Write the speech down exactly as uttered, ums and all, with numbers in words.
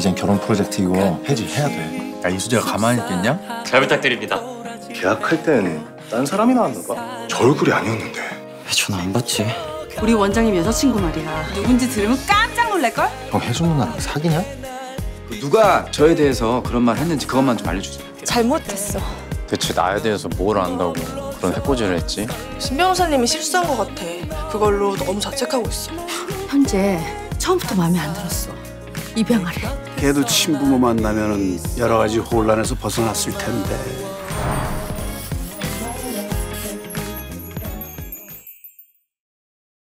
이젠 결혼 프로젝트 이거 해지해야 돼. 야, 이수재가 가만히 있겠냐? 잘 부탁드립니다. 계약할 땐 딴 사람이 나왔나 봐. 저 얼굴이 아니었는데. 왜 전화 안 받지? 우리 원장님 여자친구 말이야. 누군지 들으면 깜짝 놀랄걸? 형 혜준 누나랑 사귀냐? 누가 저에 대해서 그런 말 했는지 그것만 좀 알려주세요. 잘못했어. 대체 나에 대해서 뭘 안다고 그런 해코지를 했지? 신 변호사님이 실수한 것 같아. 그걸로 너무 자책하고 있어. 현재 처음부터 마음에 안 들었어. 입양하래. 걔도 친부모 만나면은 여러 가지 혼란에서 벗어났을 텐데